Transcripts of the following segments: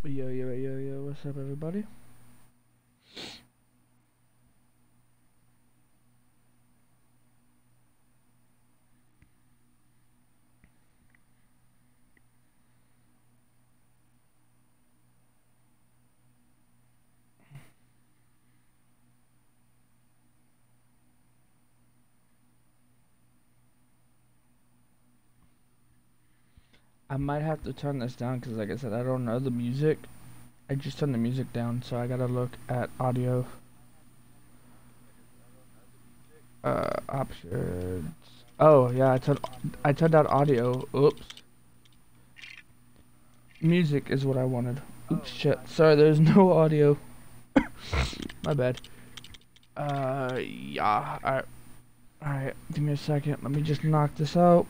Yo, what's up, everybody? I might have to turn this down because, like I said, I don't know the music. I just turned the music down, so I gotta look at audio. Options. Oh, yeah, I turned out audio. Oops. Music is what I wanted. Oops, shit. Sorry, there's no audio. My bad. Yeah. Alright, give me a second. Let me just knock this out.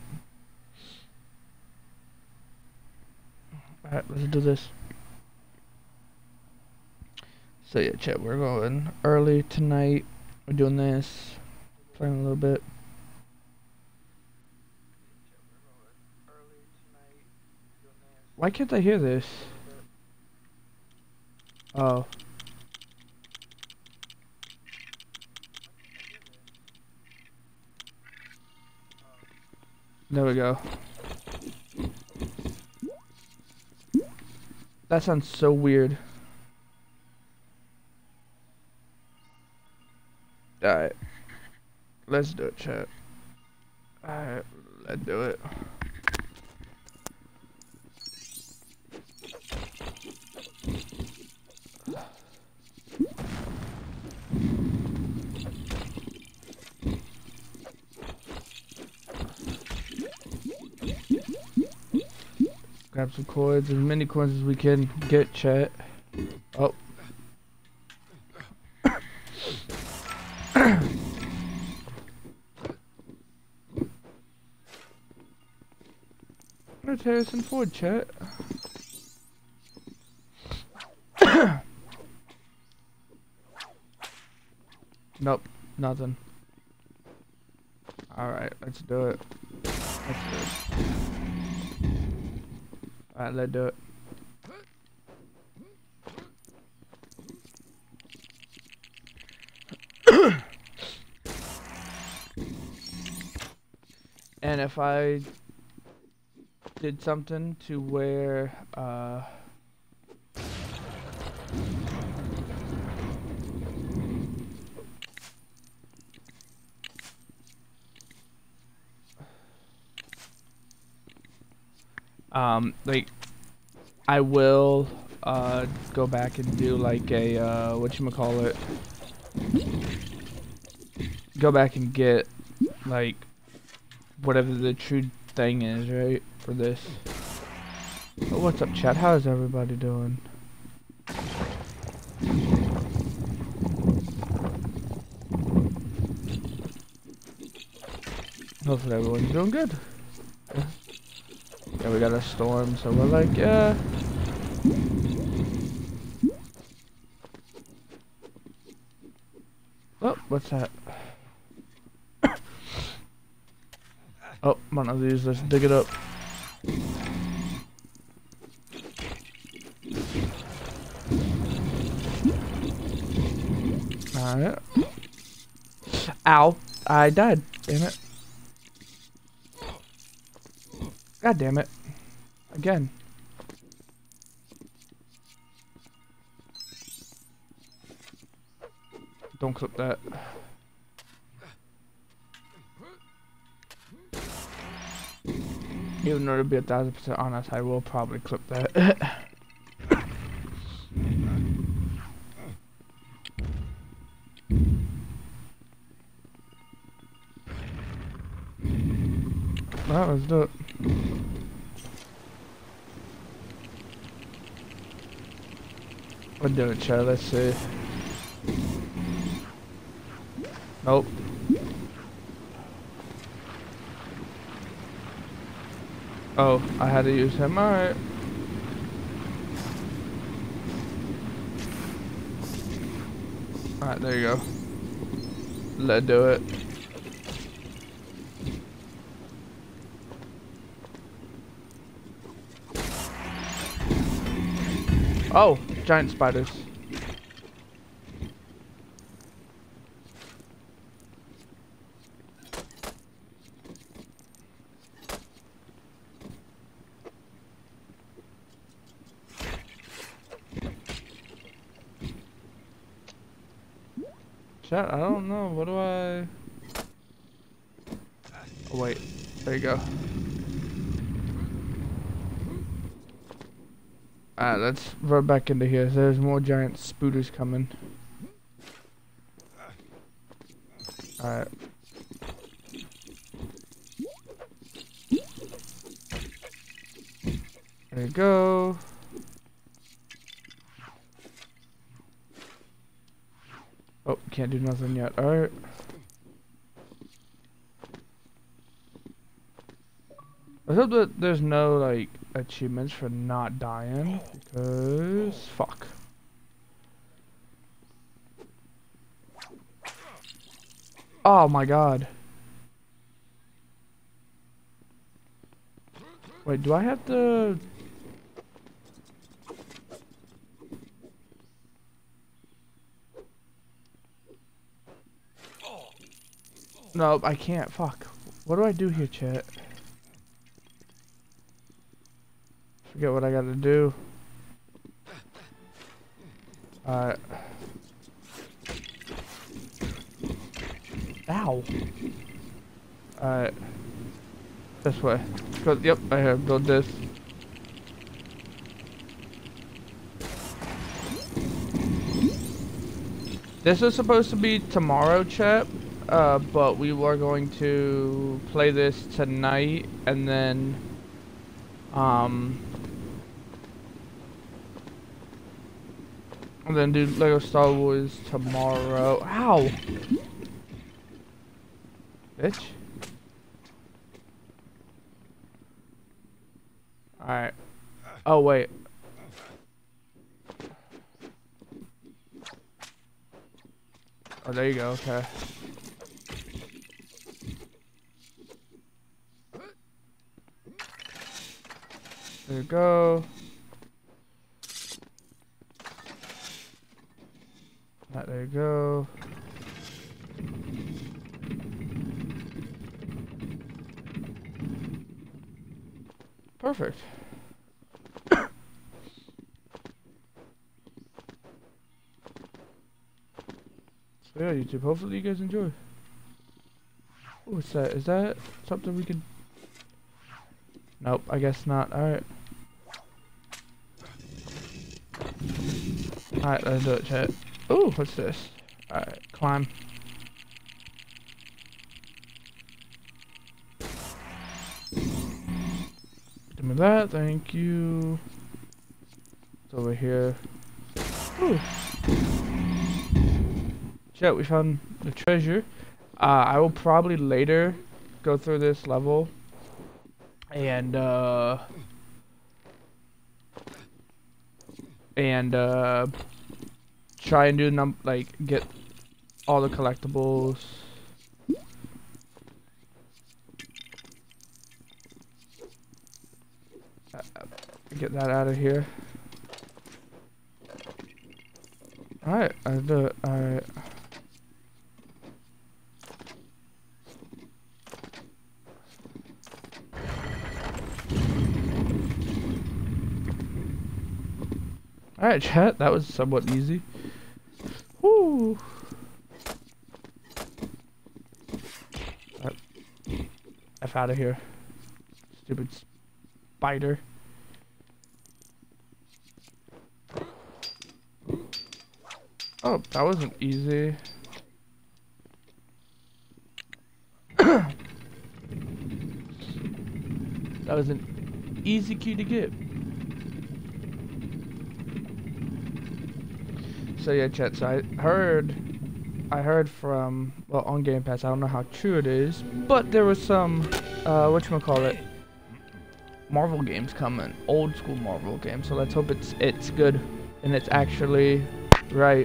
Alright, let's do this. So yeah, chat, we're going early tonight. We're doing this. Playing a little bit. Why can't I hear this? Oh. There we go. That sounds so weird. Alright. Let's do it, chat. Alright, let's do it. Grab some coins, as many coins as we can get, chat. Oh. Let's Harrison Ford, chat. Nope, nothing. Alright, let's do it. Let's do it. Alright, let's do it. And if I did something to where, like, I will, go back and do, like, a, whatchamacallit, go back and get, like, whatever the true thing is, right, for this. But what's up, chat? How is everybody doing? Hopefully everyone's doing good. Yeah, we got a storm, so we're like, yeah. Oh, what's that? Oh, one of these, let's dig it up. Alright. Ow. I died. Damn it. God damn it. Again. Don't clip that. Even though it'll be 1000% honest, I will probably clip that. Alright, let's do it. We're doing it, chat. Let's see. Nope. Oh, I had to use him. Alright. Alright, there you go. Let's do it. Oh, giant spiders. Chat, I don't know. What do I... Oh, wait. There you go. Alright, let's run back into here. There's more giant spooters coming. Alright. There you go. Oh, can't do nothing yet. Alright. I hope that there's no, like, achievements for not dying, because... fuck. Oh my god. Wait, do I have to... No, I can't. Fuck. What do I do here, chat? Forget what I gotta do. Alright. Ow. Alright. This way. Go, yep, I have build this. This is supposed to be tomorrow, chat. But we were going to play this tonight and then do Lego Star Wars tomorrow. Ow! Bitch. Alright. Oh, wait. Oh, there you go, okay. There you go. Right, there you go. Perfect. So yeah, YouTube, hopefully you guys enjoy. What's that? Is that something we can... Nope, I guess not. Alright. Alright, let's do it, chat. Ooh, what's this? Alright, climb. Give me that, thank you. It's over here. Ooh. Chat, we found the treasure. I will probably later go through this level and try and do get all the collectibles. Get that out of here. Alright, I do it. Alright. Alright, chat, that was somewhat easy. Woo! F out of here. Stupid spider. Oh, that wasn't easy. That was an easy key to get. So yeah, chat, so I heard from, well, on Game Pass, I don't know how true it is, but there was some, whatchamacallit, Marvel games coming, old school Marvel games, so let's hope it's good, and it's actually right.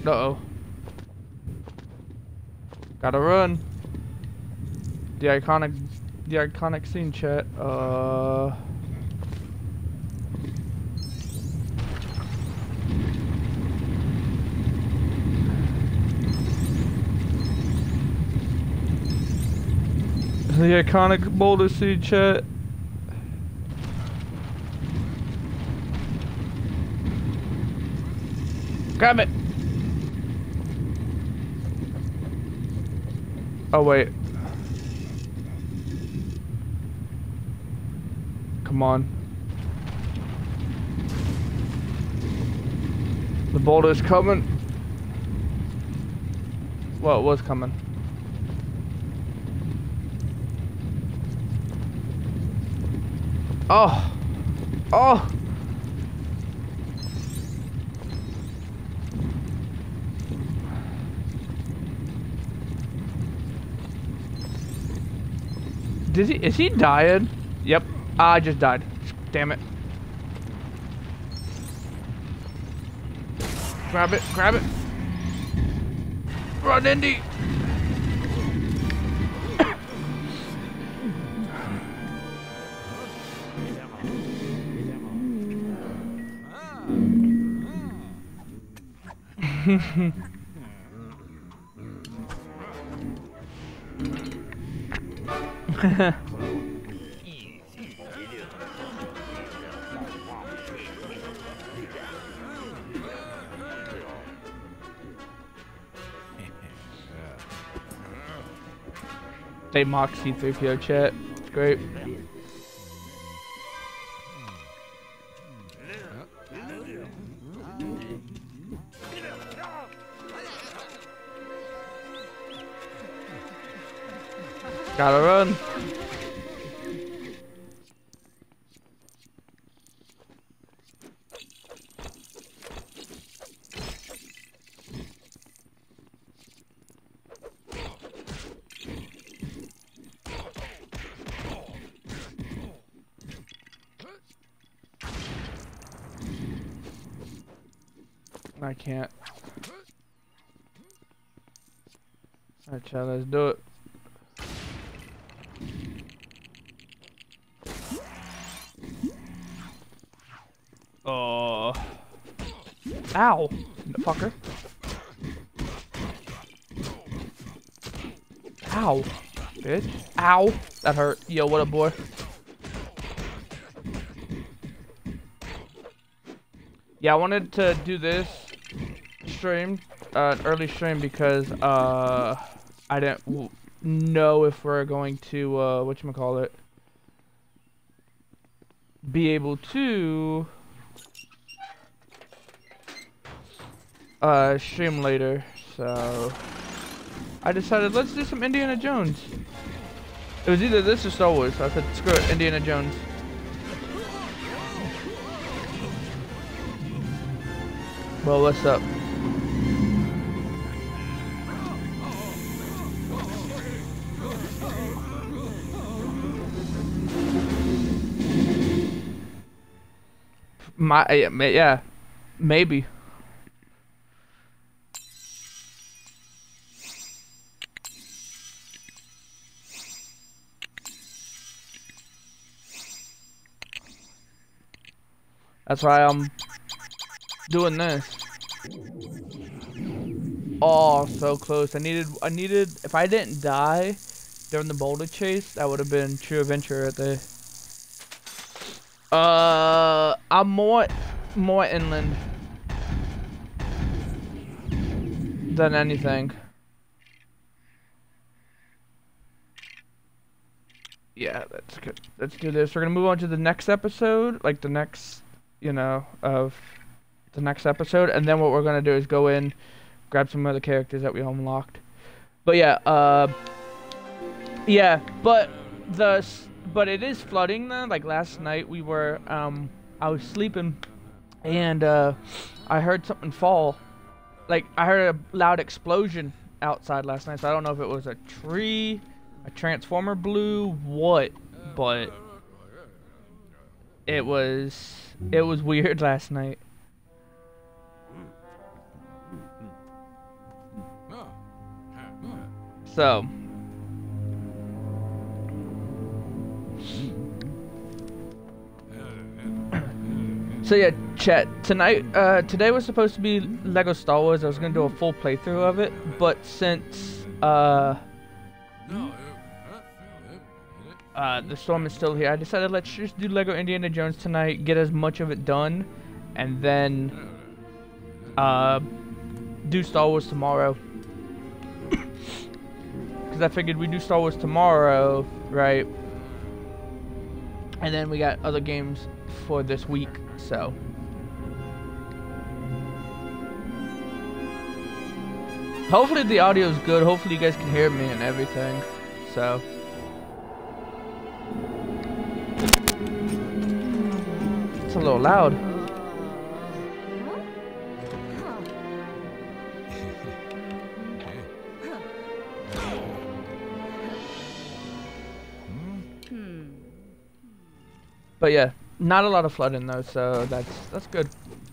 Uh-oh. Gotta run. The iconic scene, chat. The iconic boulder scene, chat. Grab it. Oh wait. Come on. The boulder's coming. Well, it was coming. Oh. Oh. Is he dying? Yep. I just died. Damn it. Grab it, grab it. Run, Indy. They mock C3PO, chat. It's great. Gotta run. I can't. Alright, chat, let's do it. Oh. Ow, fucker. Ow, bitch. Ow. That hurt. Yo, what up, boy? Yeah, I wanted to do this stream, early stream, because I didn't know if we're going to whatchamacallit, be able to stream later. So I decided let's do some Indiana Jones. It was either this or Star Wars, so I said screw it, Indiana Jones. Well, what's up? Yeah, maybe. That's why I'm doing this. Oh, so close. I needed, if I didn't die during the boulder chase, that would have been true adventure right there. I'm more inland than anything. Yeah, that's good. Let's do this. We're gonna move on to the next episode, like the next, of the next episode, and then what we're gonna do is go in, grab some other characters that we unlocked. But yeah, yeah, but it is flooding though. Like last night we were, I was sleeping, and I heard something fall. Like I heard a loud explosion outside last night. So I don't know if it was a tree, a transformer blew, what, but it was weird last night. So. So yeah, chat. Today was supposed to be Lego Star Wars. I was gonna do a full playthrough of it, but since the storm is still here, I decided let's just do Lego Indiana Jones tonight, get as much of it done, and then do Star Wars tomorrow. Because I figured we'd do Star Wars tomorrow, right? And then we got other games for this week, so. Hopefully the audio is good. Hopefully you guys can hear me and everything, so. It's a little loud. But yeah, not a lot of flooding though, so that's good.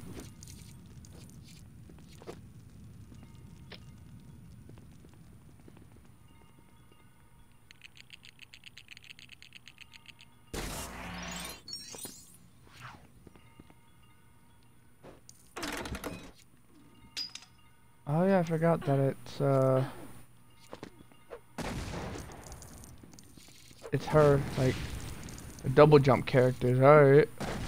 Oh yeah, I forgot that it's her, like, a double jump characters, alright.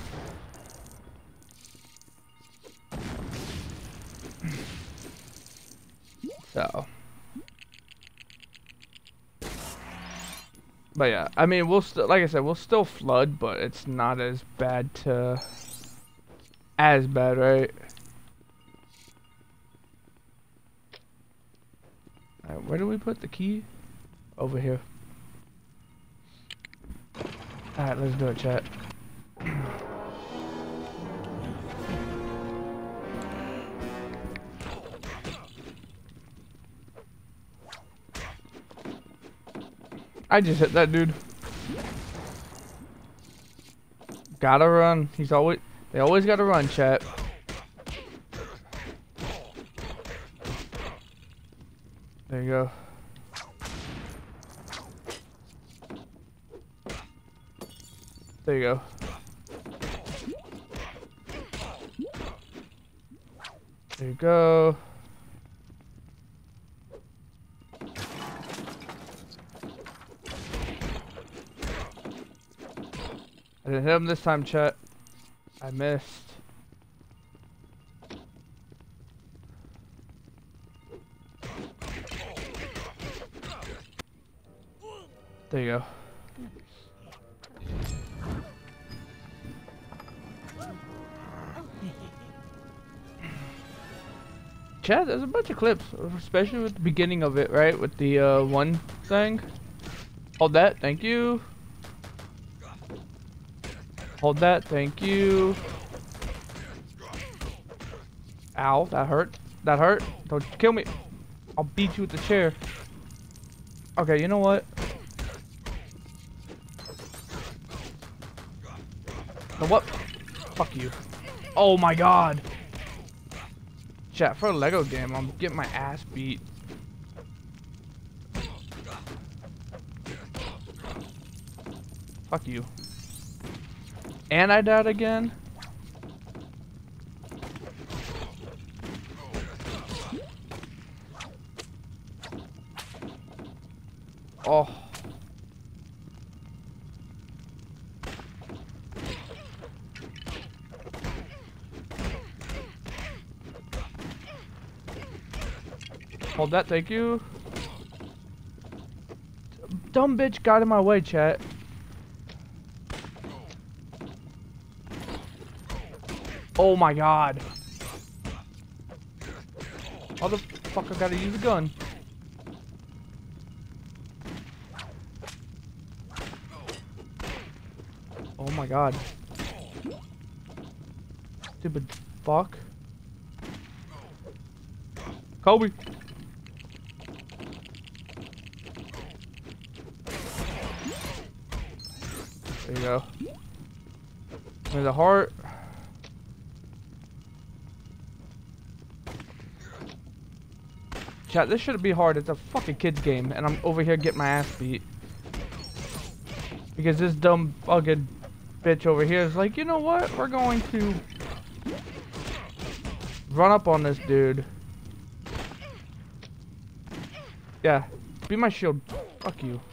So. But yeah, I mean, we'll still, like I said, we'll still flood, but it's not as bad, right? Alright, where do we put the key? Over here. Alright, let's do it, chat. I just hit that dude. Gotta run. They always gotta run, chat. There you go. There you go. There you go. I didn't hit him this time, chat. I missed. There you go. Chat, there's a bunch of clips, especially with the beginning of it, right? With the one thing. Hold that, thank you. Hold that, thank you. Ow, that hurt. That hurt. Don't kill me. I'll beat you with the chair. Okay, you know what? Now what? Fuck you. Oh my god. Chat, for a Lego game, I'm getting my ass beat. Fuck you. And I died again? Oh. Hold that, thank you. Dumb bitch got in my way, chat. Oh my god. Motherfucker gotta use a gun. Oh my god. Stupid fuck. Kobe. There you go. There's a heart. Chat, this shouldn't be hard. It's a fucking kid's game, and I'm over here getting my ass beat. Because this dumb fucking bitch over here is like, you know what? We're going to run up on this dude. Yeah, be my shield. Fuck you.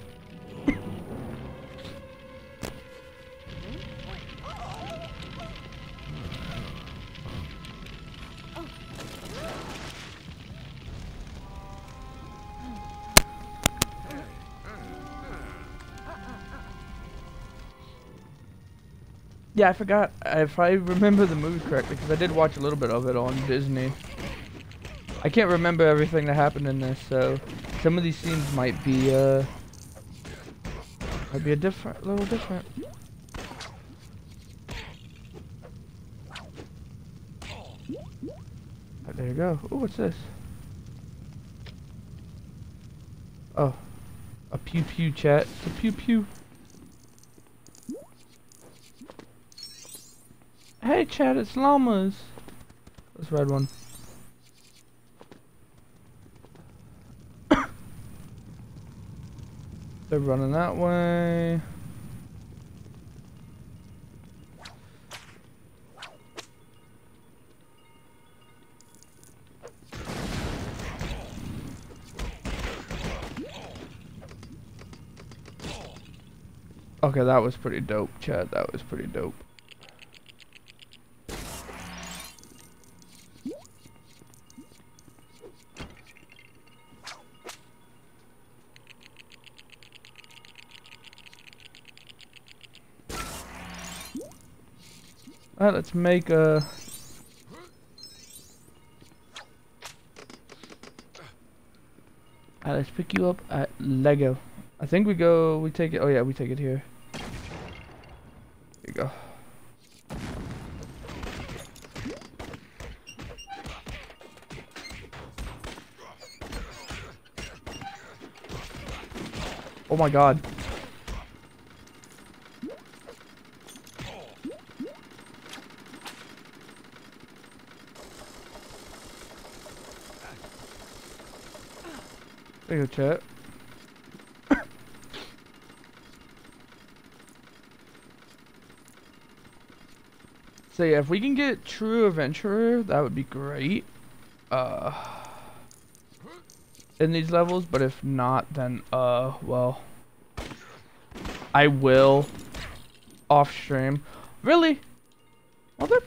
Yeah, I forgot if I remember the movie correctly, because I did watch a little bit of it on Disney. I can't remember everything that happened in this, so some of these scenes might be a little different. Right, there you go. Ooh, what's this? Oh, a pew pew, chat. It's a pew pew. Hey chat, it's llamas. This red one. They're running that way. Okay, that was pretty dope, chat. That was pretty dope. Alright, let's make a... Alright, let's pick you up at Lego. I think we take it, oh yeah, we take it here. There you go. Oh my god. There you go, chat. So yeah, if we can get True Adventurer, that would be great. In these levels, but if not, then well, I will off stream. Really? Mother.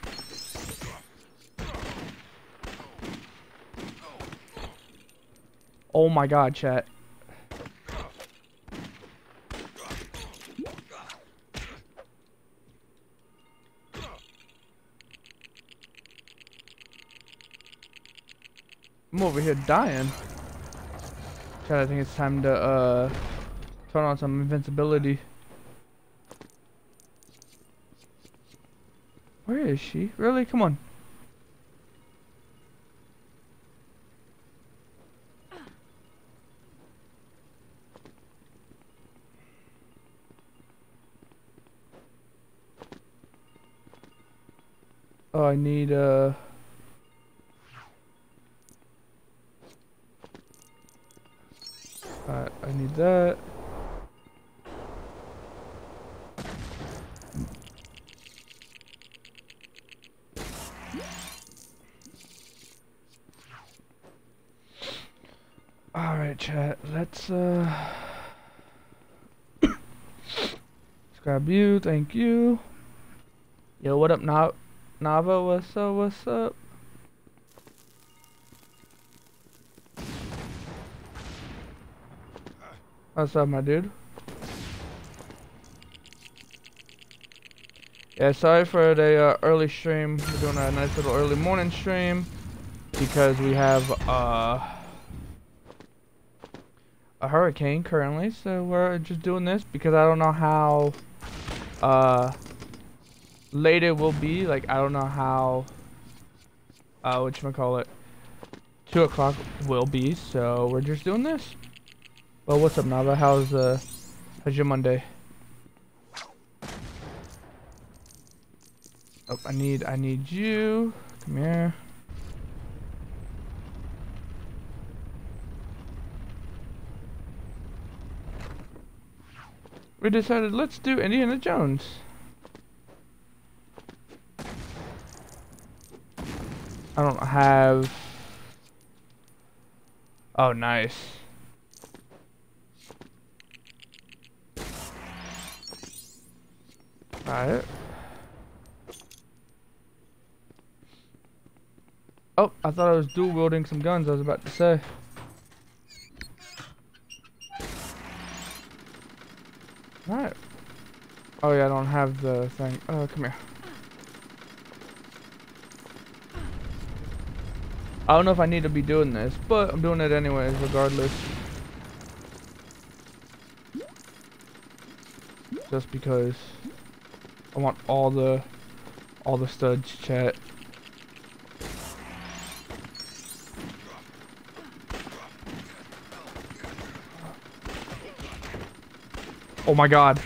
Oh my god, chat. I'm over here dying. Chat, I think it's time to turn on some invincibility. Where is she? Really? Come on. Oh, I need I need that. Alright, chat, let's grab you, thank you. Yo, what up, Nava? What's up, what's up? What's up, my dude? Yeah, sorry for the early stream. We're doing a nice little early morning stream because we have a hurricane currently, so we're just doing this because I don't know how late it will be. Like, I don't know how whatchamacallit, 2 o'clock will be, so we're just doing this. Well, what's up, Nava? How's your Monday? Oh, I need you. Come here. we decided let's do Indiana Jones. I don't have... Oh, nice. Alright. Oh, I thought I was dual wielding some guns, I was about to say. Alright. Oh yeah, I don't have the thing. Oh, come here. I don't know if I need to be doing this, but I'm doing it anyways, regardless. Just because I want all the studs, chat. Oh my god.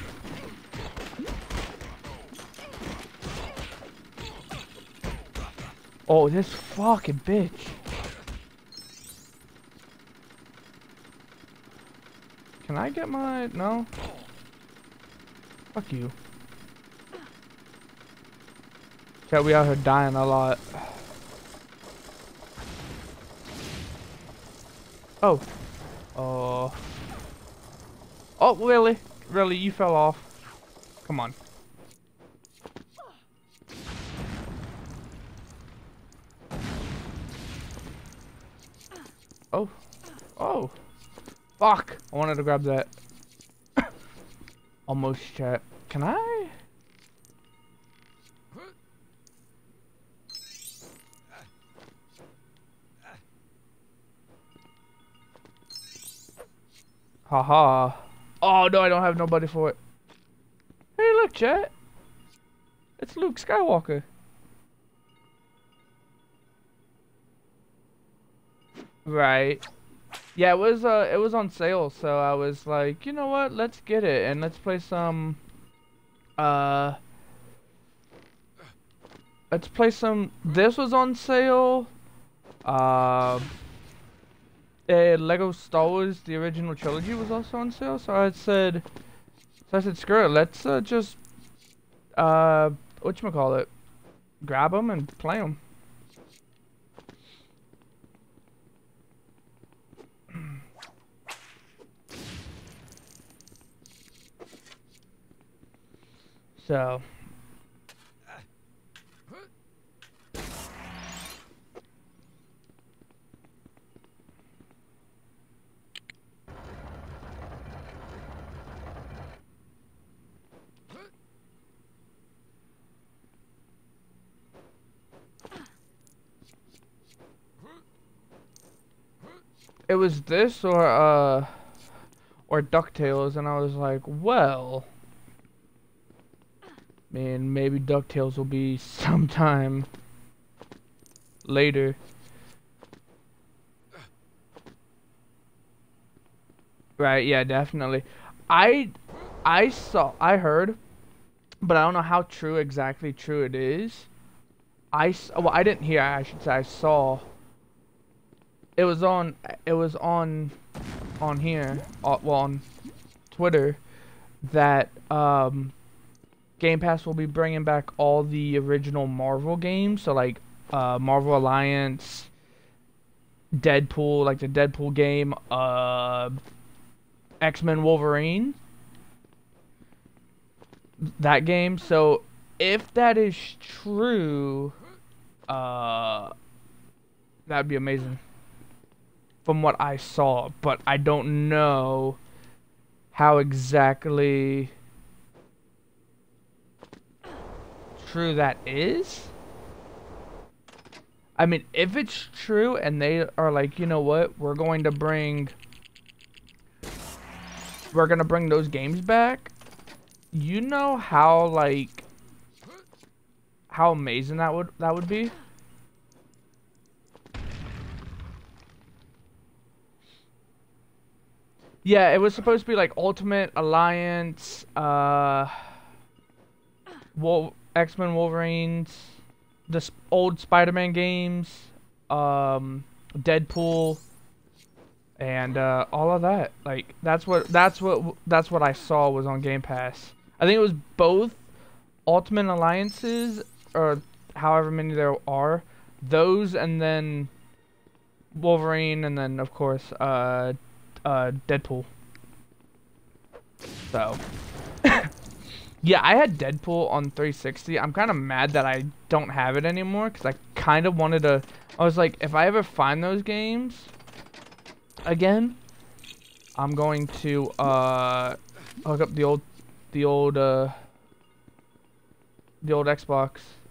Oh, this fucking bitch. Can I get my... No? Fuck you. Chat, we out here dying a lot. Oh. Oh. Oh, really? Really, you fell off. Come on. Oh. Oh. Fuck. I wanted to grab that. Almost, chat. Can I? Haha. Oh no, I don't have nobody for it. Hey, look, chat. It's Luke Skywalker. Right. Yeah, it was on sale, so I was like, you know what? Let's get it and let's play some. Let's play some. This was on sale. Lego Star Wars, the original trilogy, was also on sale. So I said, screw it. Let's just whatchamacallit, grab them and play them. So. It was this or DuckTales, and I was like, well, man, maybe DuckTales will be sometime later. Right, yeah, definitely. I heard, but I don't know how exactly true it is. Well, I didn't hear, I should say, I saw. It was on here, well, on Twitter, that Game Pass will be bringing back all the original Marvel games, so like Marvel Alliance, Deadpool, like the Deadpool game, X-Men Wolverine, that game. So if that is true, that'd be amazing from what I saw, but I don't know how exactly true that is. I mean, if it's true and they are like, you know what, we're gonna bring those games back, you know how, like, how amazing that would be. Yeah, it was supposed to be like Ultimate Alliance, X-Men Wolverines, the old Spider-Man games, Deadpool, and all of that. Like that's what I saw was on Game Pass. I think it was both Ultimate Alliances, or however many there are, those, and then Wolverine, and then of course Deadpool. So yeah, I had Deadpool on 360. I'm kind of mad that I don't have it anymore because I kind of wanted to. I was like, if I ever find those games again, I'm going to hook up the old Xbox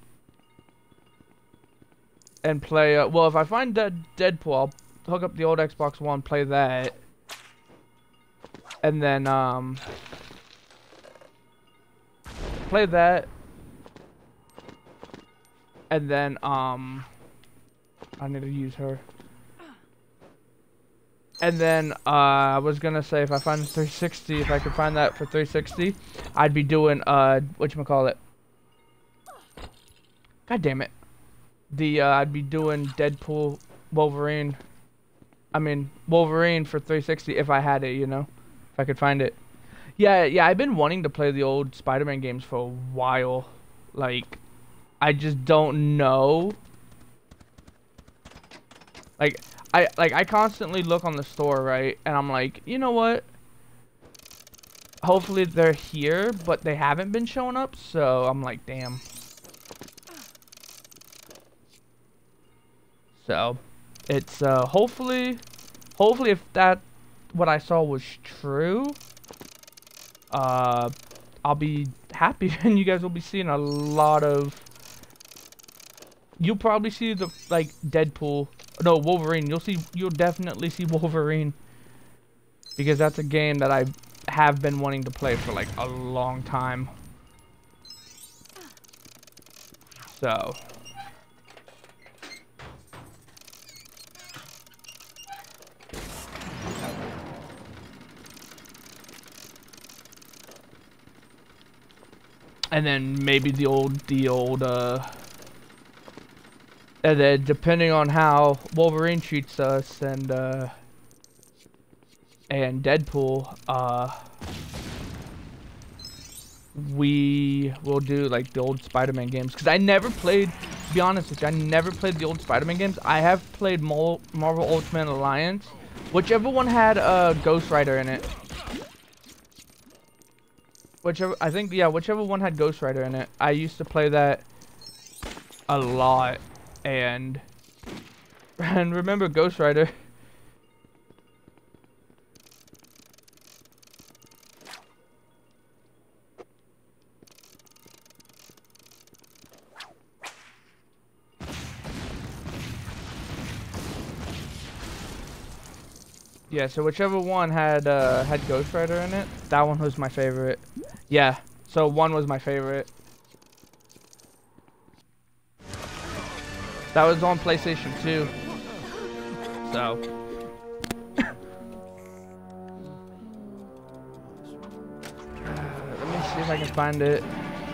and play. Well, if I find Deadpool, I'll hook up the old Xbox One, play that, and then play that, and then I need to use her. And then I was gonna say, if I find 360, if I could find that for 360, I'd be doing whatchamacallit. God damn it. I'd be doing Deadpool, Wolverine. I mean Wolverine for 360 if I had it, you know, if I could find it. Yeah, I've been wanting to play the old Spider-Man games for a while. Like, I just don't know. Like, I constantly look on the store, right? And I'm like, you know what? Hopefully they're here, but they haven't been showing up, so I'm like, damn. So, it's hopefully if that what I saw was true, I'll be happy, and you guys will be seeing a lot of. You'll probably see the Deadpool. No, Wolverine. You'll definitely see Wolverine, because that's a game that I have been wanting to play for like a long time. So. And then maybe the old and then depending on how Wolverine treats us and Deadpool, we will do like the old Spider-Man games. Cause I never played, to be honest with you, I never played the old Spider-Man games. I have played Marvel Ultimate Alliance, whichever one had Ghost Rider in it. Whichever one had Ghost Rider in it. I used to play that a lot, and remember Ghost Rider. Yeah, so whichever one had Ghost Rider in it, that one was my favorite. Yeah, so one was my favorite. That was on PlayStation 2. So. Let me see if I can find it.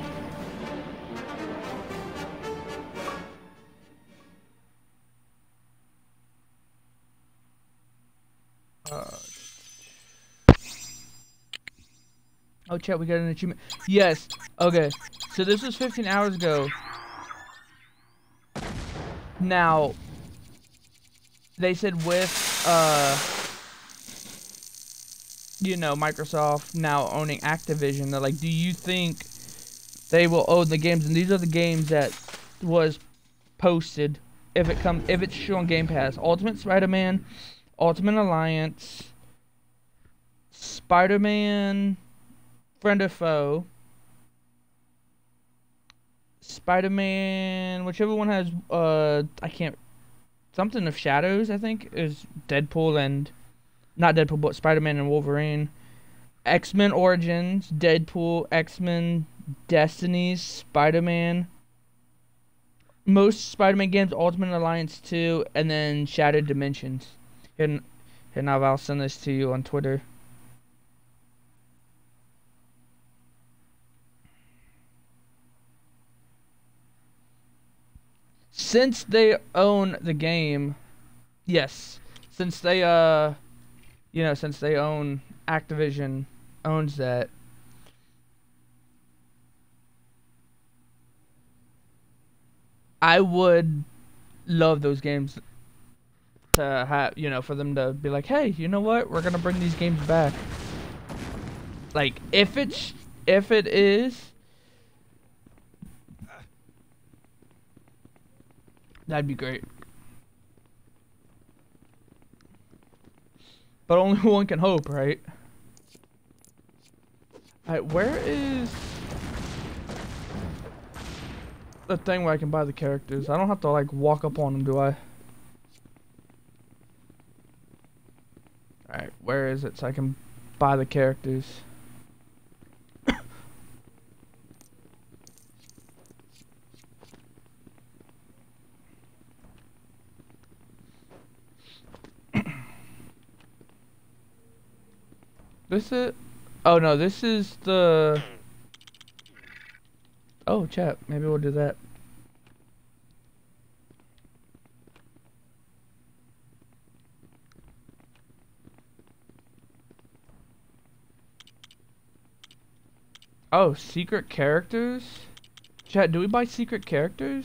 Oh, chat, we got an achievement. Yes. Okay. So this was 15 hours ago. Now, they said with, you know, Microsoft now owning Activision, they're like, do you think they will own the games? And these are the games that was posted if it's shown on Game Pass. Ultimate Spider-Man, Ultimate Alliance, Spider-Man Friend or Foe, Spider-Man, whichever one has, I can't, something of Shadows, I think, is Deadpool and, not Deadpool, but Spider-Man and Wolverine. X-Men Origins, Deadpool, X-Men, Destinies, Spider-Man. Most Spider-Man games, Ultimate Alliance 2, and then Shattered Dimensions. And now I'll send this to you on Twitter. Since they own the game, yes. Since they you know, since they own Activision owns that. I would love those games to have, you know, for them to be like, hey, you know what? We're gonna bring these games back. Like, if it is, that'd be great. But only one can hope, right? Alright, where is the thing where I can buy the characters? I don't have to like walk up on them, do I? Alright, where is it so I can buy the characters? This is... Oh no, this is the... Oh, chat. Maybe we'll do that. Oh, secret characters? Chat, do we buy secret characters?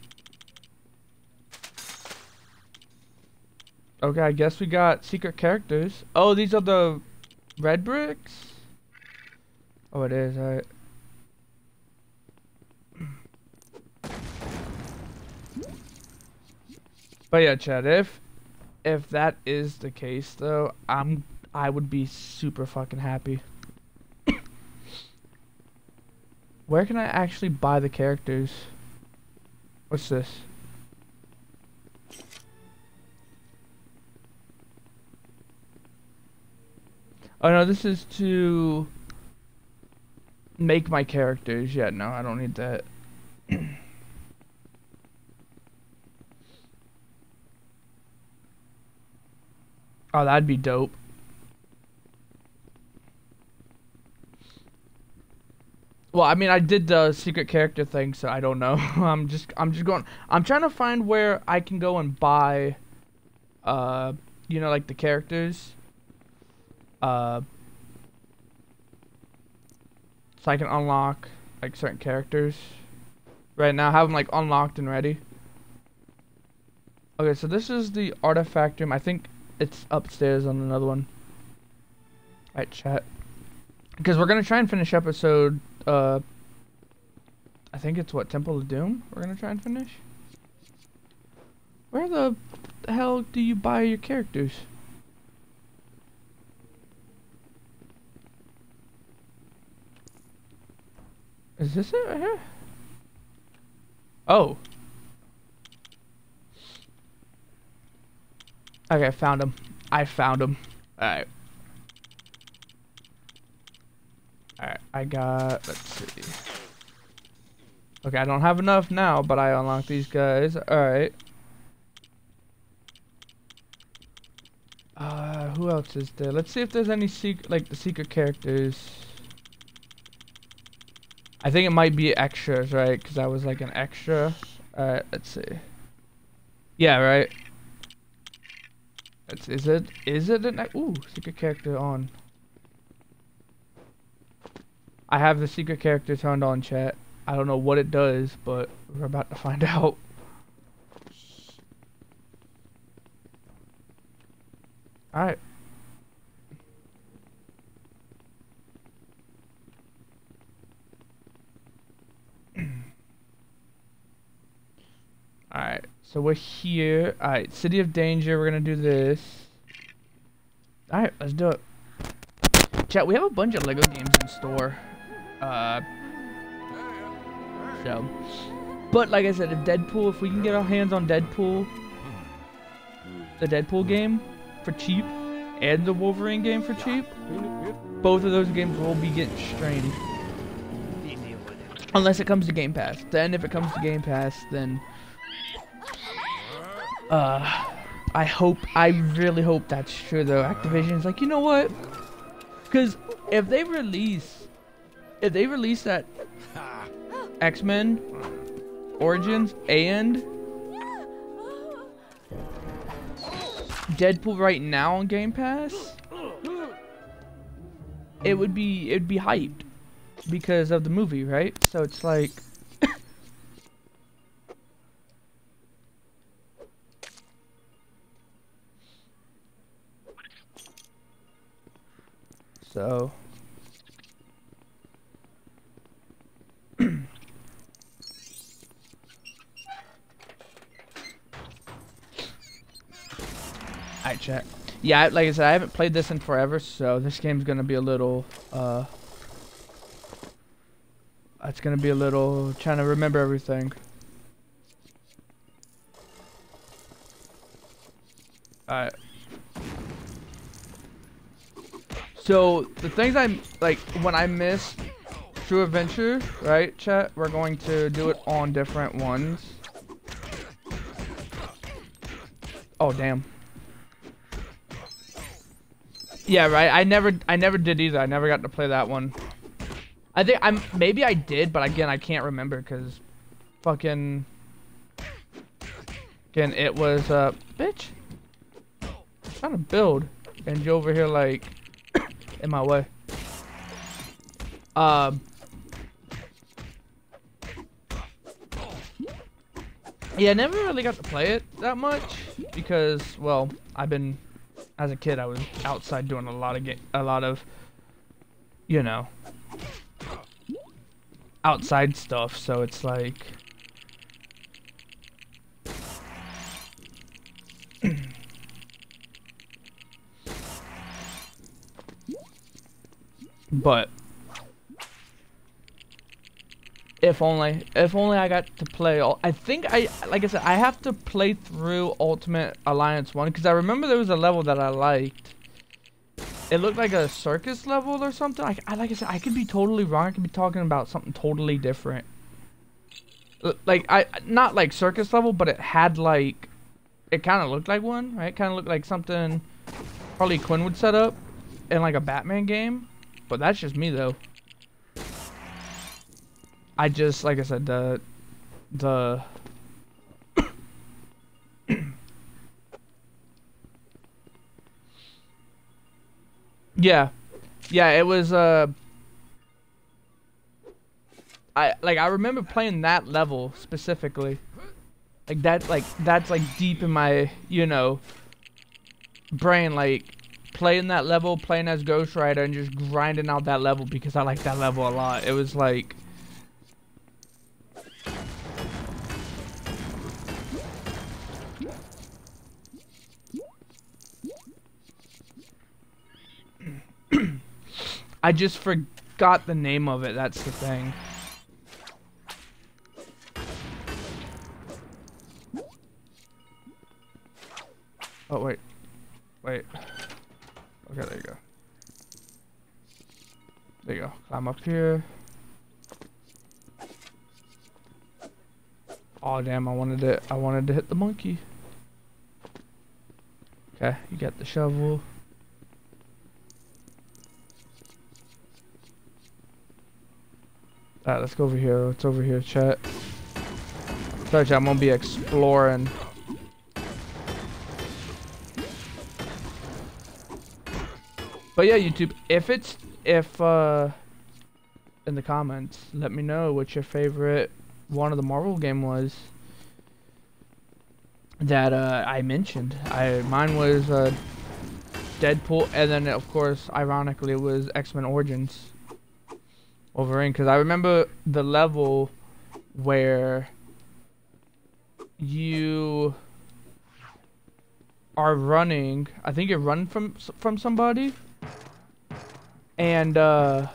Okay, I guess we got secret characters. Oh, these are the red bricks? Oh, it is, alright. But yeah, chat, if that is the case though, I would be super fucking happy. Where can I actually buy the characters? What's this? Oh no, this is to make my characters. Yeah, no, I don't need that. Oh, that'd be dope. Well, I mean, I did the secret character thing, so I don't know. I'm just going. I'm trying to find where I can go and buy, you know, like the characters. So I can unlock like certain characters. Right now, I have them like unlocked and ready. Okay, so this is the artifact room. I think it's upstairs on another one. Alright, chat. Because we're gonna try and finish episode. I think it's what, Temple of Doom? We're gonna try and finish. Where the hell do you buy your characters? Is this it right here? Oh. Okay, found him. I found him. Alright. Alright, I got, let's see. Okay, I don't have enough now, but I unlocked these guys. Alright. Who else is there? Let's see if there's any like the secret characters. I think it might be extras, right? Because I was like an extra. Alright, let's see. Yeah, right. Is it an ooh, secret character on. I have the secret character turned on, chat. I don't know what it does, but we're about to find out. Alright. Alright, so we're here. Alright, City of Danger, we're gonna do this. Alright, let's do it. Chat, we have a bunch of LEGO games in store. But like I said, if we can get our hands on Deadpool, the Deadpool game for cheap, and the Wolverine game for cheap, both of those games will be getting streamed. Unless it comes to Game Pass. Then if it comes to Game Pass, then I really hope that's true though. Activision's like, you know what? Because if they release that X-Men Origins and Deadpool right now on Game Pass, it'd be hyped because of the movie, right? So it's like so alright, chat. Yeah, like I said, I haven't played this in forever, so this game's gonna be a little it's gonna be a little trying to remember everything. Alright. So the things I like when I miss True Adventure, right, chat? We're going to do it on different ones. Oh damn. Yeah, right. I never did either. I never got to play that one. I think maybe I did, but again, I can't remember because fucking again, it was bitch. I'm trying to build and you over here like in my way. Yeah, I never really got to play it that much because, well, as a kid, I was outside doing a lot of, you know, outside stuff. So it's like, but if only I got to play all. I think like I said, I have to play through Ultimate Alliance 1 because I remember there was a level that I liked. It looked like a circus level or something. Like I said, I could be totally wrong. I could be talking about something totally different. Like not like circus level, but it had like, it kind of looked like one, right? Kind of looked like something Harley Quinn would set up in like a Batman game. But that's just me though. I just, like I said, the yeah, it was I remember playing that level specifically, like that's like deep in my, you know, brain, like playing that level, playing as Ghost Rider and just grinding out that level because I like that level a lot. It was like, I just forgot the name of it, that's the thing. Oh, wait. Okay, there you go. There you go. Climb up here. Oh, damn, I wanted to hit the monkey. Okay, you got the shovel. Alright, let's go over here. What's over here, chat? Sorry, chat, I'm gonna be exploring. But yeah, YouTube, if in the comments, let me know what your favorite one of the Marvel game was that I mentioned. Mine was Deadpool, and then of course, ironically, it was X-Men Origins Wolverine, because I remember the level where you are running. I think you're running from somebody, and I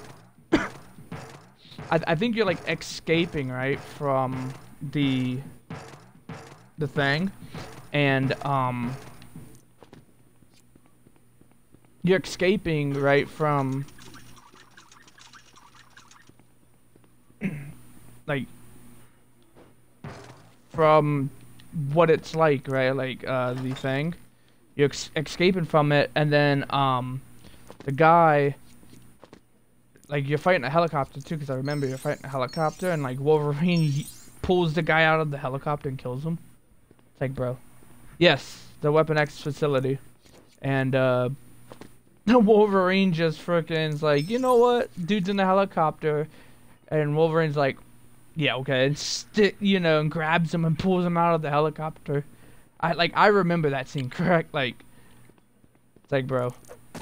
think you're like escaping, right, from the thing, and you're escaping, right, from like from what it's like, right, like the thing, you're escaping from it, and then the guy, like, you're fighting a helicopter too, because I remember you're fighting a helicopter, and like Wolverine pulls the guy out of the helicopter and kills him. It's like, bro, yes, the Weapon X facility, and Wolverine just freaking is like, you know what? Dude's in the helicopter, and Wolverine's like, yeah, okay, and and grabs him and pulls him out of the helicopter. I remember that scene, correct? Like, it's like, bro.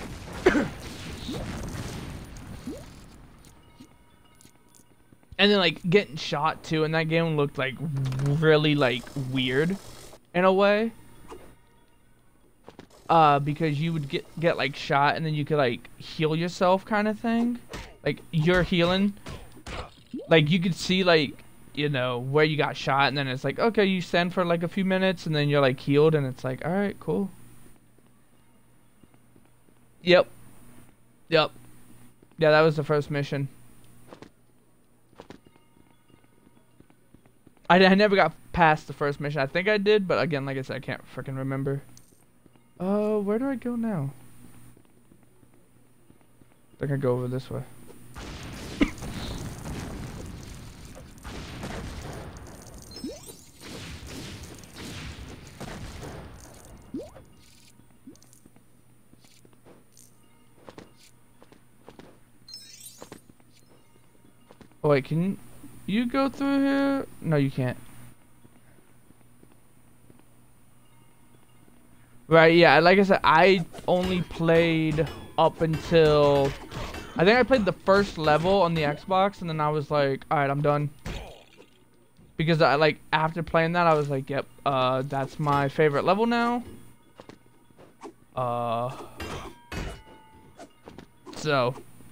And then like getting shot too, and that game looked like really like weird, in a way. Because you would get like shot, and then you could like heal yourself, kind of thing. Like you're healing, like you could see like where you got shot, and then it's like, okay, you stand for like a few minutes, and then you're like healed, and it's like, all right, cool. Yep. Yeah, that was the first mission. I never got past the first mission. I think I did, but again, like I said, I can't freaking remember. Where do I go now? I think I go over this way. Oh, wait, can you go through here? No, you can't. Right, yeah, like I said, I only played up until... I think I played the first level on the Xbox, and then I was like, alright, I'm done. Because after playing that, I was like, yep, that's my favorite level now. So...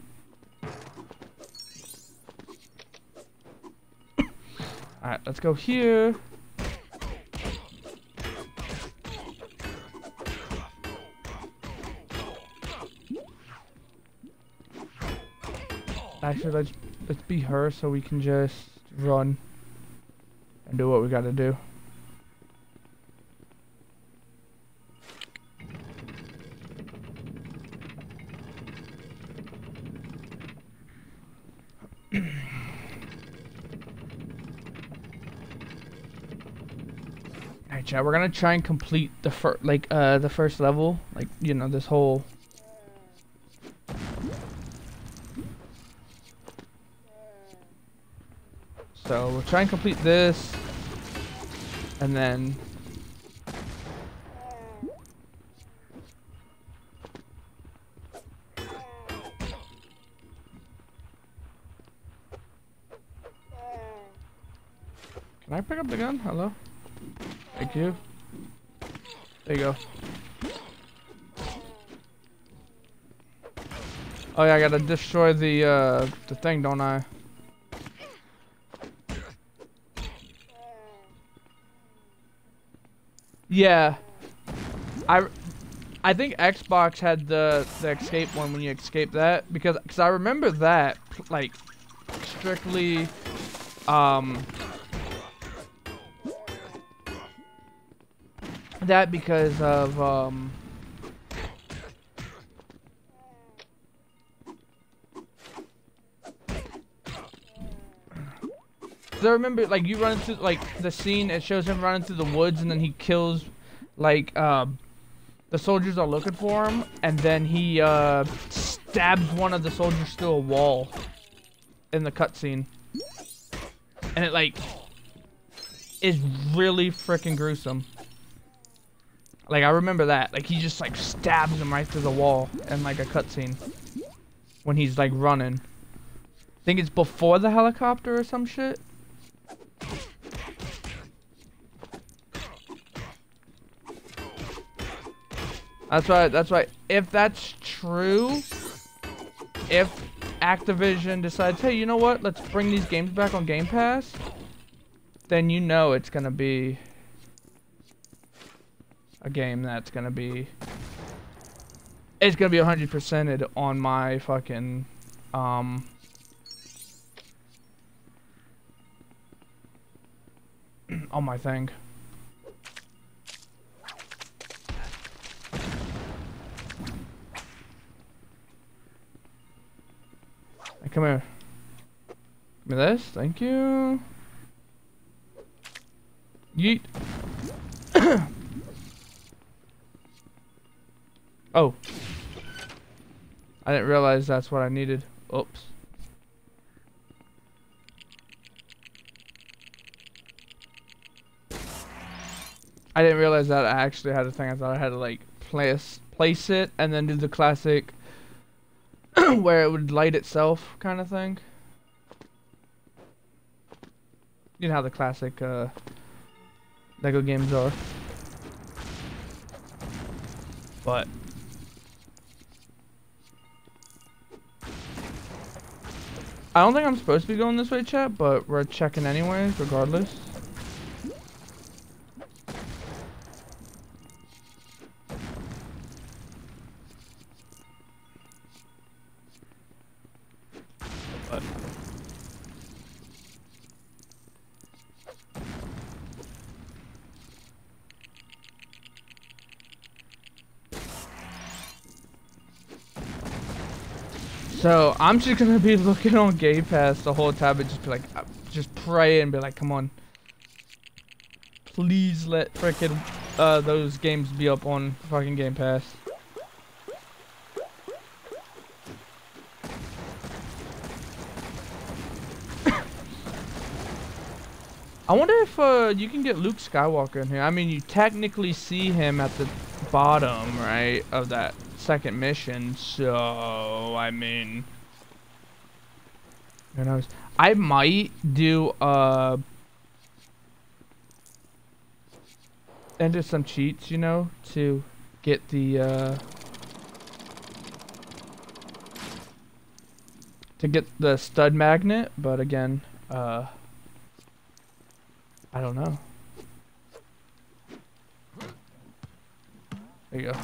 Alright, let's go here. Actually, let's be her so we can just run and do what we gotta do. Alright, chat, we're gonna try and complete the first level, like, this whole... So we'll try and complete this, and then can I pick up the gun? Hello? Thank you. There you go. Oh yeah, I gotta destroy the thing, don't I? Yeah, I think Xbox had the escape one when you escape that, because I remember that like strictly that because of I remember, like, you run into, like, the scene, it shows him running through the woods, and then he kills, like, the soldiers are looking for him, and then he, stabs one of the soldiers through a wall in the cutscene. And it, like, is really freaking gruesome. Like, I remember that. Like, he just, like, stabs him right through the wall in, like, a cutscene when he's, like, running. I think it's before the helicopter or some shit. That's right. If that's true, if Activision decides, hey, you know what? Let's bring these games back on Game Pass, then it's gonna be a game that's gonna be... It's gonna be 100%ed on my fucking, on my thing. Hey, come here. Give me this, thank you. Yeet. Oh. I didn't realize that's what I needed. Oops. I didn't realize that I actually had a thing. I thought I had to like place it and then do the classic where it would light itself kind of thing. You know how the classic Lego games are. But I don't think I'm supposed to be going this way, chat, but we're checking anyways, regardless. But so I'm just gonna be looking on Game Pass the whole time and just be like, just pray and be like, come on, please let frickin' those games be up on fucking Game Pass. I wonder if you can get Luke Skywalker in here. I mean, you technically see him at the bottom, right, of that second mission. So, I mean, who knows? I might do enter some cheats, you know, to get the stud magnet. But again, I don't know. There you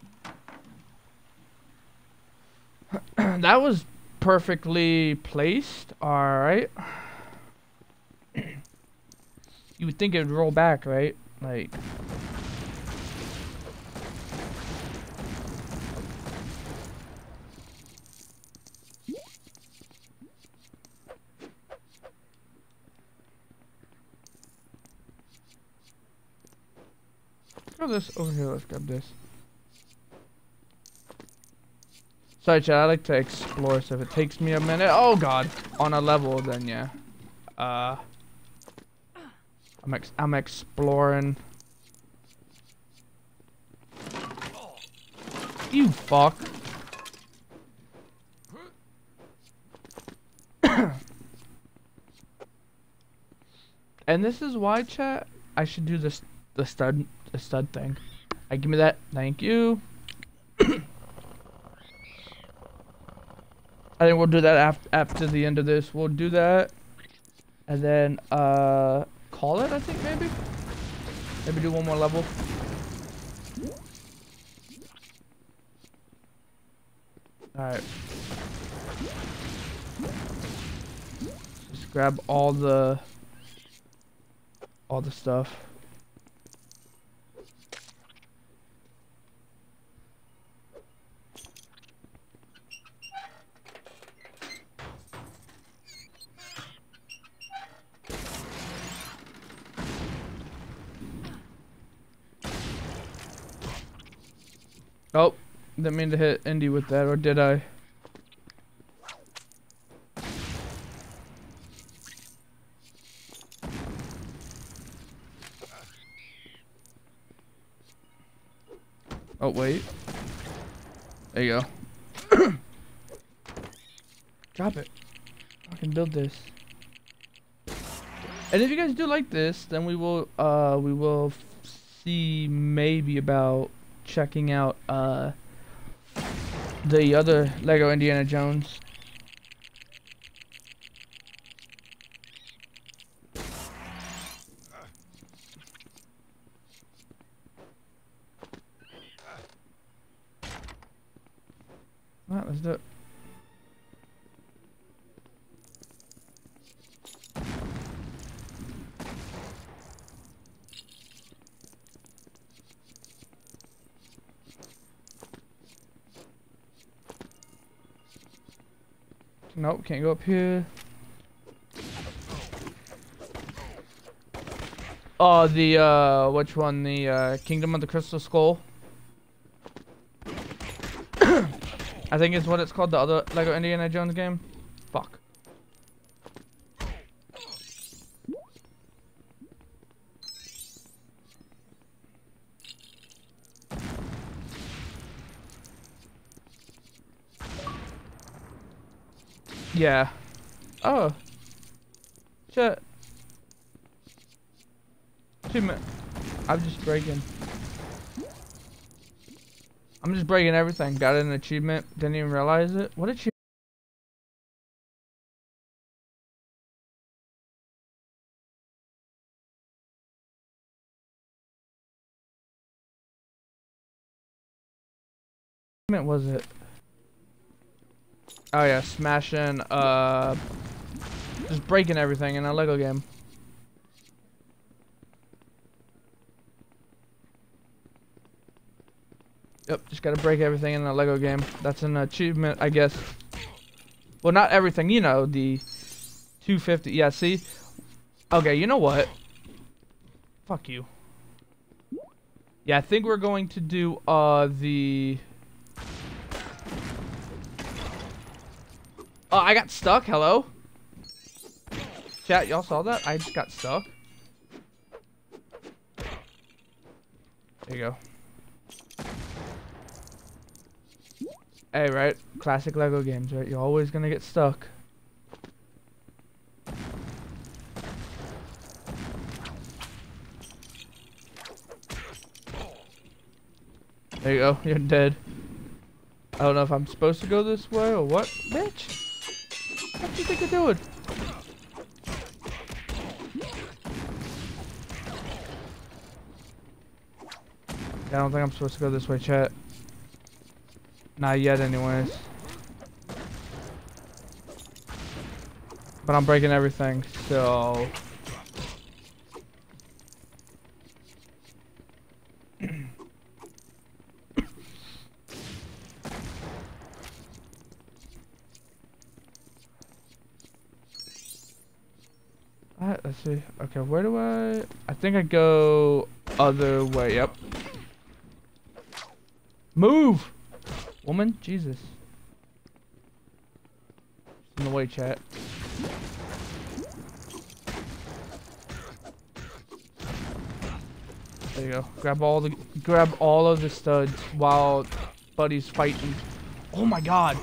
go. That was perfectly placed. Alright. You would think it would roll back, right? Like... Let's grab this over here. Let's grab this. Sorry, chat. I like to explore, so if it takes me a minute, oh god, on a level, then yeah. I'm exploring. You fuck. And this is why, chat, I should do this the stud thing. Give me that. Thank you. I think we'll do that after the end of this. We'll do that, and then call it. I think maybe do one more level. All right. Just grab all the stuff. Oh, didn't mean to hit Indy with that, or did I? Oh, wait. There you go. Drop it. I can build this. And if you guys do like this, then we will see maybe about checking out the other Lego Indiana Jones. Alright, let's do it. Nope, can't go up here. Oh, the which one? The Kingdom of the Crystal Skull. I I think it's what it's called, the other Lego Indiana Jones game. Fuck. Yeah. Oh. Shit. Achievement. I'm just breaking. I'm just breaking everything. Got an achievement. Didn't even realize it. What achievement? Was it? Oh yeah, smashing, just breaking everything in a Lego game. Yep, just gotta break everything in a Lego game. That's an achievement, I guess. Well, not everything, you know, the 250. Yeah, see? Okay, you know what? Fuck you. Yeah, I think we're going to do, the... Oh, I got stuck. Hello? Chat, y'all saw that? I just got stuck. There you go. Hey, right? Classic Lego games, right? You're always gonna get stuck. There you go. You're dead. I don't know if I'm supposed to go this way or what. Bitch! What do you think you're doing? I don't think I'm supposed to go this way, chat. Not yet, anyways. But I'm breaking everything, so... Alright, let's see. Okay, where do I think I go other way. Yep. Move! Woman? Jesus. In the way, chat. There you go. Grab all of the studs while Buddy's fighting. Oh my god.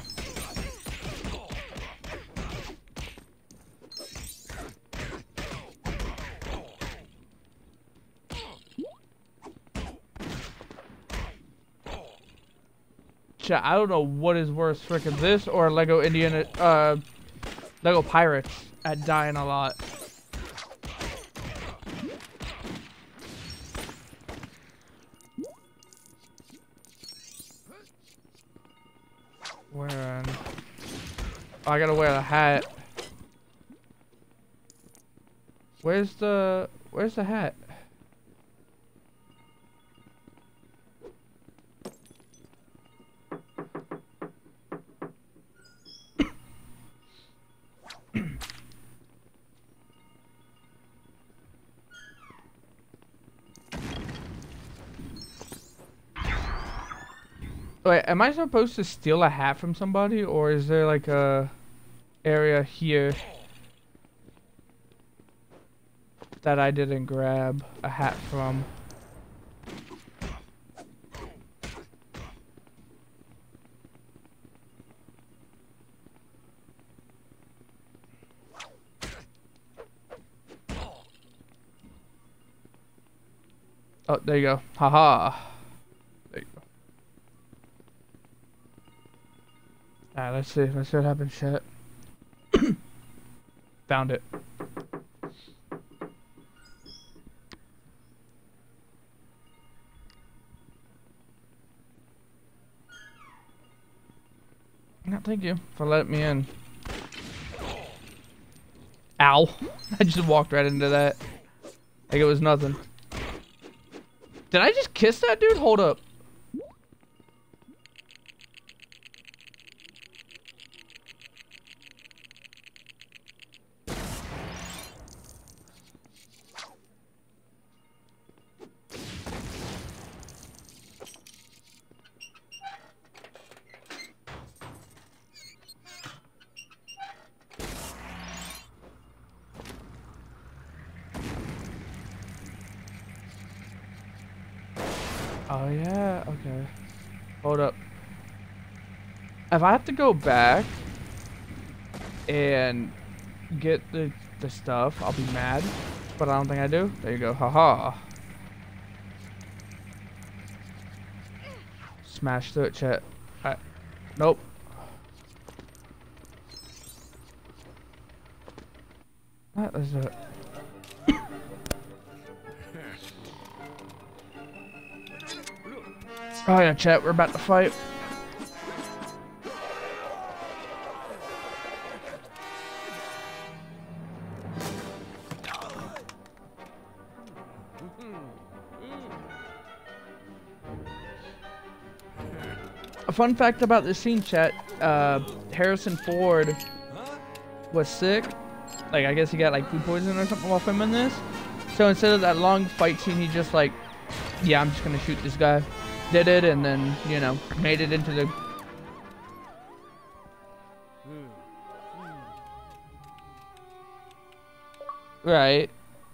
Chat, I don't know what is worse, frickin' this or Lego Lego Pirates at dying a lot. Wearing... Oh, I gotta wear the hat. Where's the hat? Wait, am I supposed to steal a hat from somebody, or is there like a area here that I didn't grab a hat from? Oh, there you go. Haha. There you go. Alright, let's see. Let's see what happens, chat. Found it. No, thank you for letting me in. Ow. I just walked right into that. Like it was nothing. Did I just kiss that dude? Hold up. Oh yeah, okay. Hold up. If I have to go back and get the stuff, I'll be mad. But I don't think I do. There you go. Haha. Smash through it, chat. Nope. That is it. Oh yeah, chat. We're about to fight. A fun fact about this scene, chat. Harrison Ford was sick. Like, I guess he got like food poisoning or something while filming this. So instead of that long fight scene, he just like, yeah, I'm just gonna shoot this guy. Did it, and then, you know, made it into the... Right.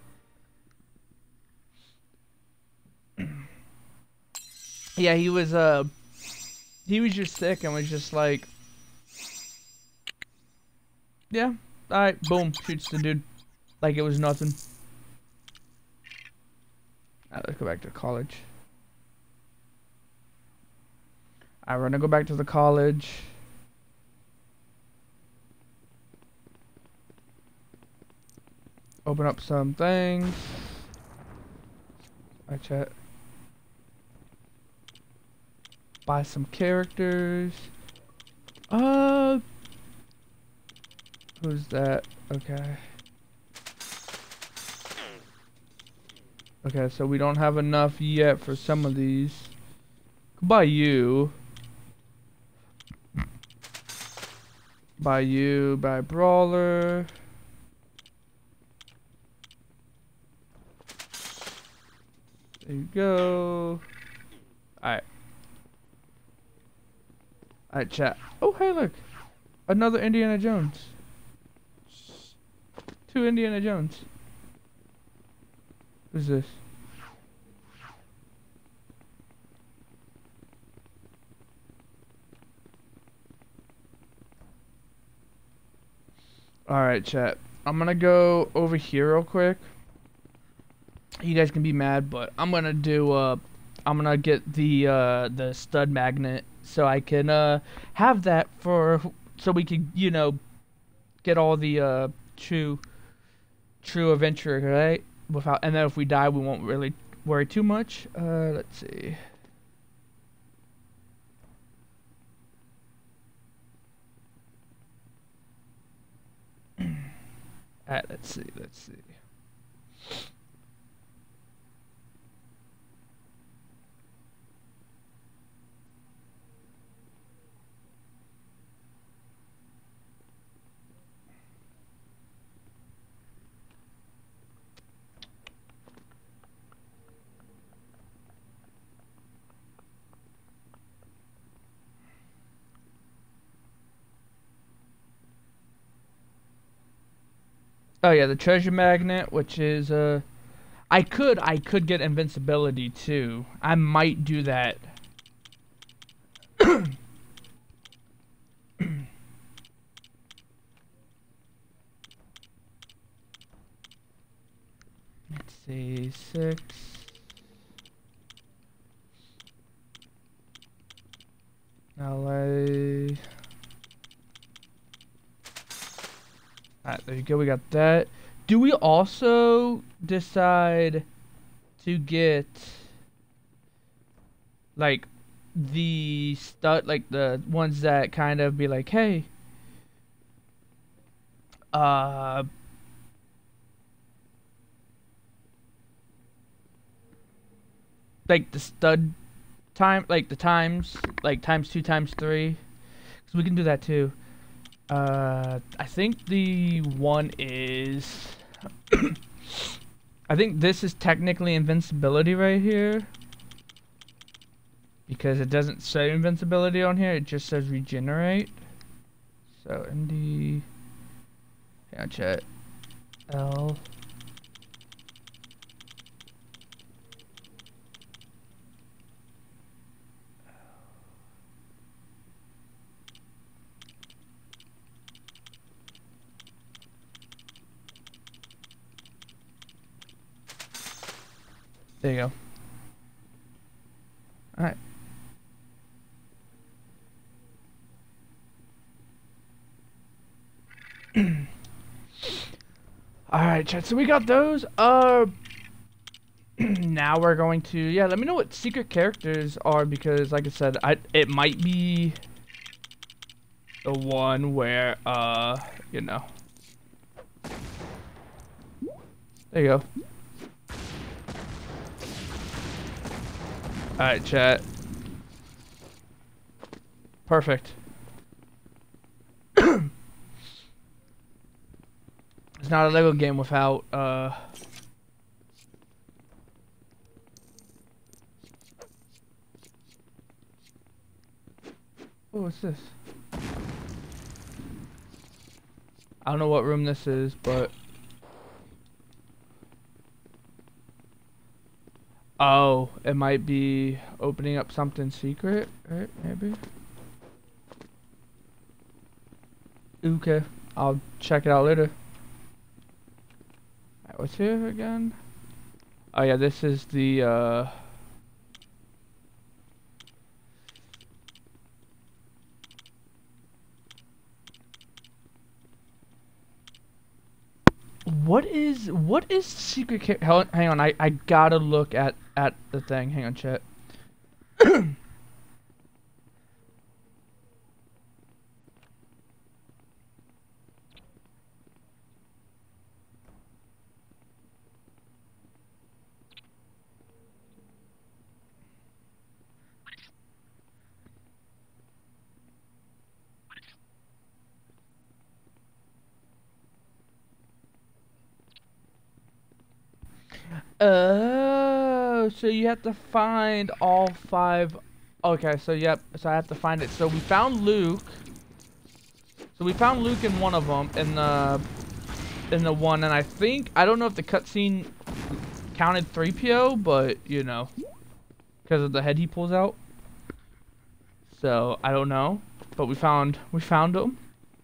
Yeah, he was just sick and was just like, yeah, alright, boom, shoots the dude like it was nothing. Alright, let's go back to college. Alright, we're gonna go back to the college. Open up some things. Alright, chat. Buy some characters. Who's that? Okay. Okay, so we don't have enough yet for some of these. Buy you. Buy you. Buy Brawler. There you go. Alright. Alright, chat. Oh, hey, look. Another Indiana Jones. 2 Indiana Jones. Who's this? Alright, chat. I'm gonna go over here real quick. You guys can be mad, but I'm gonna do, I'm gonna get the stud magnet so I can, have that for, so we can, you know, get all the, true adventure, right? Without, and then if we die, we won't really worry too much. Let's see. Alright, let's see. Oh yeah, the treasure magnet, which is I could get invincibility too. I might do that. Let's see, 6. LA. Alright, there you go, we got that. Do we also decide to get like the like the ones that kind of be like, hey, like the stud time, like the times, like times 2 times 3, because we can do that too. I think the one is I think this is technically invincibility right here, because it doesn't say invincibility on here, it just says regenerate. So MD, yeah, chat L. There you go. Alright. Alright, chat. So we got those. Now we're going to, yeah, let me know what secret characters are, because like I said, it might be the one where you know. There you go. Alright, chat. Perfect. It's not a Lego game without oh, what's this? I don't know what room this is, but oh, it might be opening up something secret, right? Maybe. Okay, I'll check it out later. Alright, what's here again? Oh yeah, this is the what is secret hang on, I gotta look at the thing. Hang on, chat. Oh, so you have to find all 5. Okay, so yep, so I have to find it. So we found Luke. So we found Luke in one of them, in the one, and I don't know if the cutscene counted 3PO, but you know, because of the head he pulls out. So I don't know, but we found him.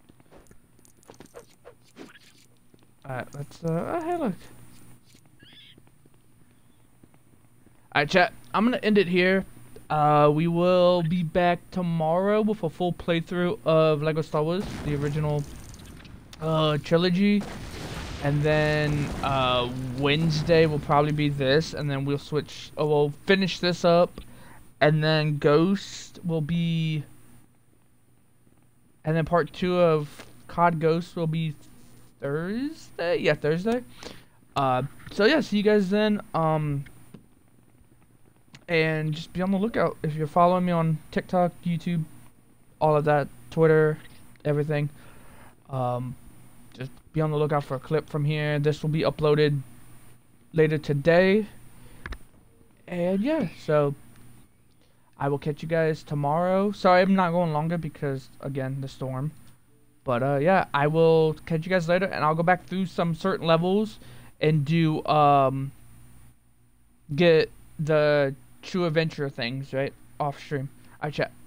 Alright, let's hey, look. Alright, chat, I'm gonna end it here. We will be back tomorrow with a full playthrough of Lego Star Wars, the original trilogy. And then Wednesday will probably be this, and then we'll switch, we'll finish this up. And then Ghost will be, and then part 2 of COD Ghost will be Thursday. Yeah, Thursday. So yeah, see you guys then. And just be on the lookout if you're following me on TikTok, YouTube, all of that, Twitter, everything. Just be on the lookout for a clip from here. This will be uploaded later today. And yeah, so I will catch you guys tomorrow. Sorry, I'm not going longer because, again, the storm. But yeah, I will catch you guys later, and I'll go back through some certain levels and do get the True Adventure things, right? Off stream. Alright, chat.